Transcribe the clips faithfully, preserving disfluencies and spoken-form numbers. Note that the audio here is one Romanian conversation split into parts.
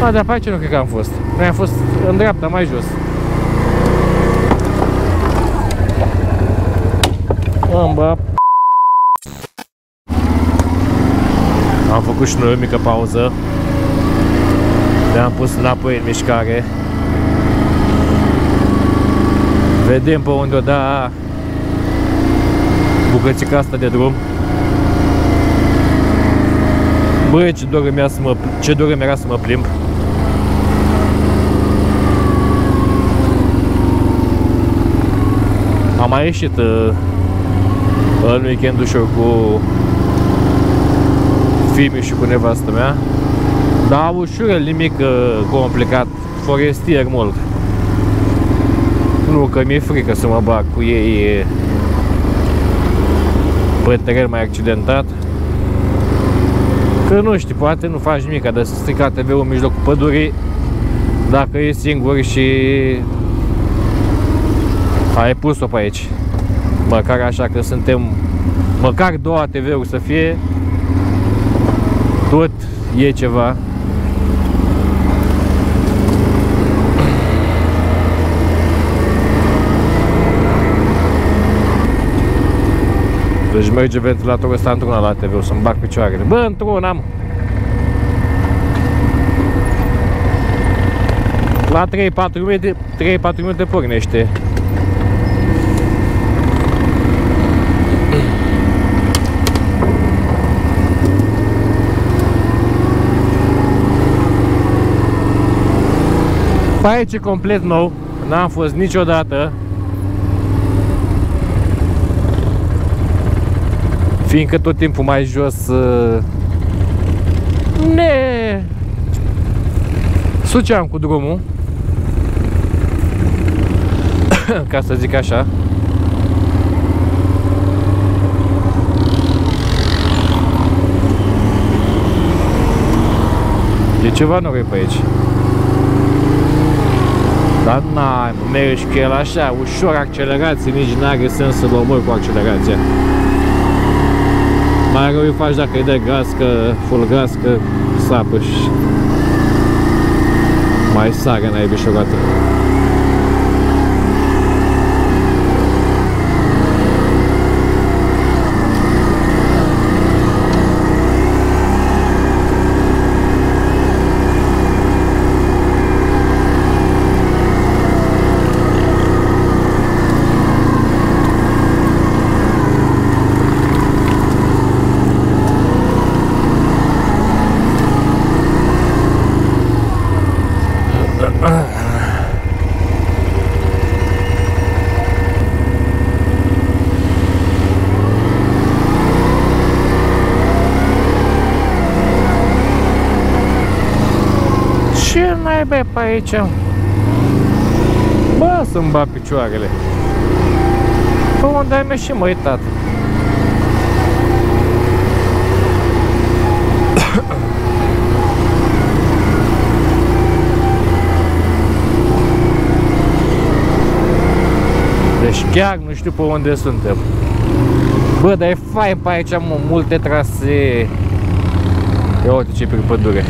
A, dar pe aici nu cred că am fost. Noi am fost în dreapta, mai jos. Bă. Am făcut și noi o mică pauză. Ne-am pus înapoi în mișcare. Vedem pe unde o da bucățica asta de drum. Băi, ce dor mi-era să mă, ce dor mi-era să mă plimb. Am mai ieșit uh, în weekend ușor cu Fimi și cu nevastă mea, dar ușor, nimic uh, complicat, forestier mult. Nu că mi-e frică să mă bag cu ei pe teren mai accidentat. Că nu știu, poate nu faci nimic de să strica T V-ul în mijlocul pădurii dacă e singur și ai pus-o pe aici. Măcar așa că suntem, măcar două T V-uri să fie, tot e ceva. Deci merge ventilatorul ăsta într-una la T V, să-mi bag picioarele. Bă, într-una am. La trei patru minute, trei patru minute pornește. Pe aici e complet nou, n-am fost niciodată. Fiindcă tot timpul mai jos ne suceam cu drumul, ca să zic așa. E ceva nou pe aici. Dar n-ai, mergi cu el așa, ușor accelerație, nici n-are sens să-l omori cu accelerația. Mai rău îi faci dacă îi dai gaz, că full gaz, că sapă și mai sare naibișorată. Ce naiba pe aici? Bă, să-mi bag picioarele. Pe unde ai mers și mă uitat? Deci chiar nu știu pe unde suntem. Bă, dar e fain pe aici, mă, multe trasee. Ia uite ce prin pădure.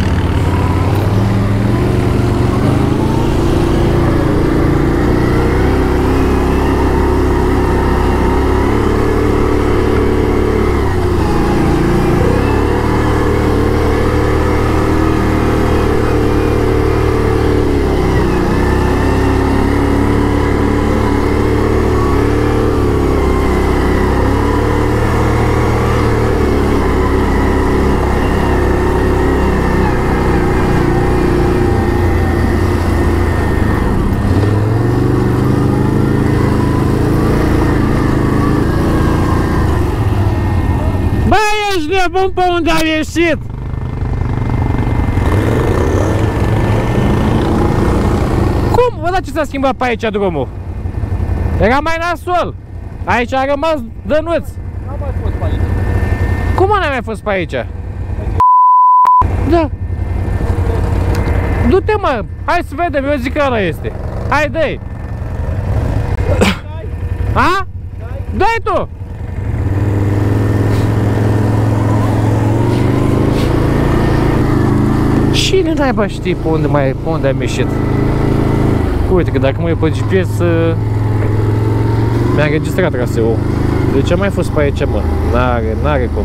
Nebun, pe unde am ieșit? Cum? Vă dați ce s-a schimbat pe aici drumul? Era mai nasol. Aici a rămas dănuț. N-am mai fost pe aici. Cum n-am mai fost pe aici? Da. Du-te, mă, hai să vedem, eu zic că ăla este. Hai, dă-i. A? Dă-i tu! Și Cine naiba știe pe unde, mai, pe unde am ieșit? Uite că dacă mă uit pe G P S mi-a înregistrat traseul. De ce am mai fost pe aici, mă? N-are, n-are cum.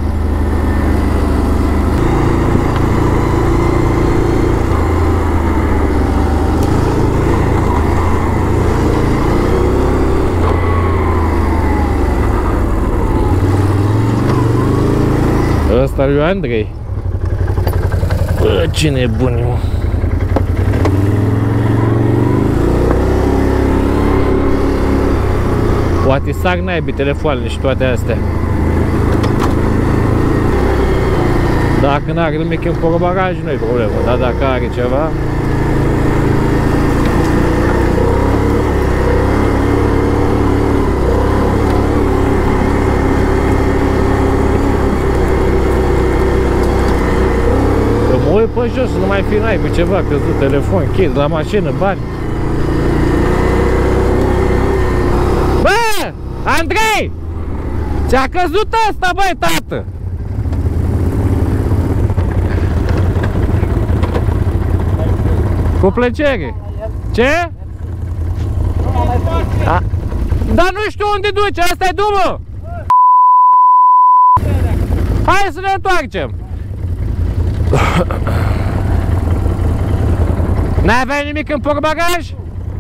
Ăsta lui Andrei. Bă, cine e bun, mă? Poate sar naibii telefoanele și toate astea. Dacă n-are nimic în portbagaj, nu-i problemă, dar dacă are ceva... Mă uit pe jos, nu mai fi naibii ceva, căzut telefon, chei de la mașină, bani. Bă! Andrei! Ți-a căzut asta, băi, tată! Cu plăcere! Ce? A? Dar nu știu unde duce, asta-i drumul! Hai să ne întoarcem! N-ai avea nimic în portbagaj?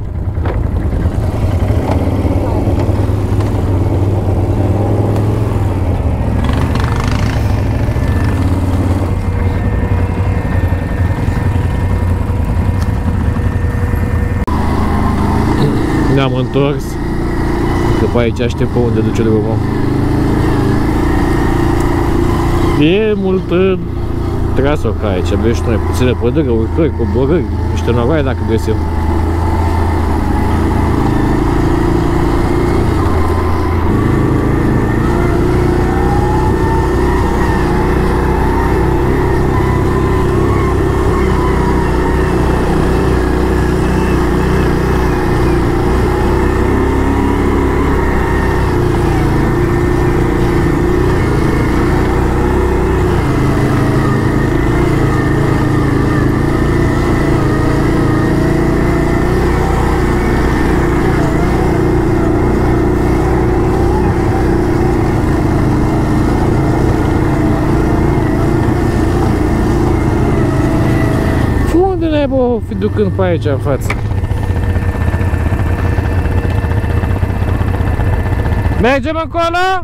Ne-am întors. După aici aștept pe unde duce drumul. E multă trasă ca aici, aveți noi puține pădure, urcări, coborâri, niște noroaie dacă găsim. Bă, fi ducând pe aici în față. Mergem încolo?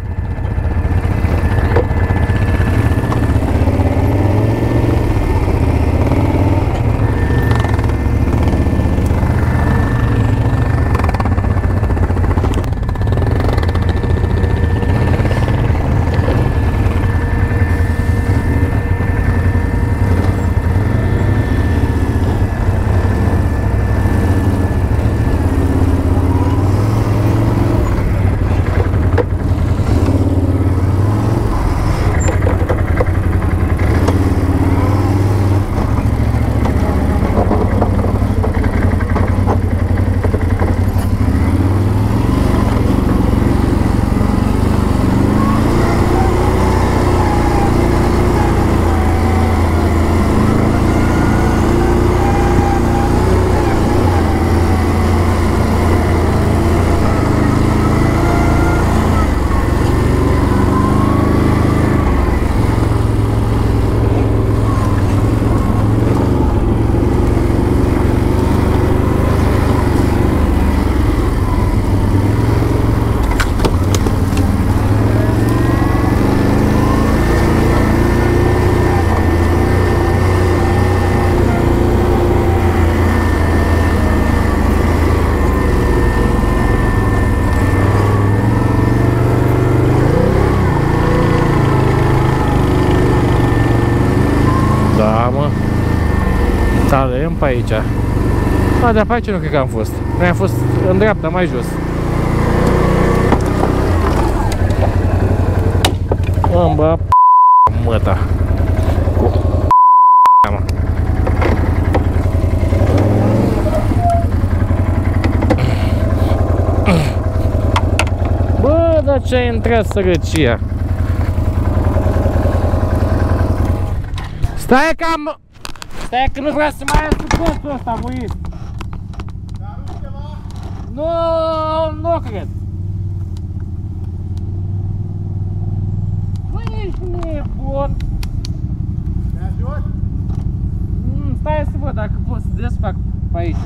Salem pe aici. A, dar pe aici nu cred că am fost. Noi am fost în dreapta, mai jos. Îmi bă, măta. Bă, dar ce-a intrat sărăcia? Stai că am... Stai că nu vreau să mai iau sub colțul ăsta, muit. Nu, nu cred. Nu ești nebun. Te ajut? Mm, stai să văd dacă pot să desfac pe aici.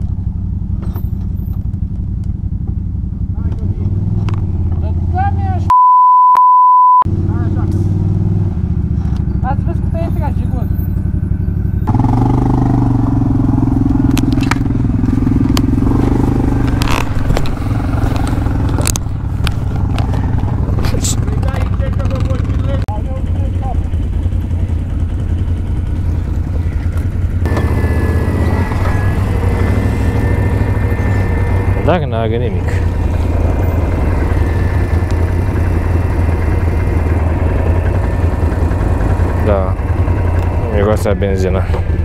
Hai că vin. Dar da-mi așa. Hai așa că vin. Ați văzut cât ai trage gol. Dar n-are nimic. Da, miroase a benzină.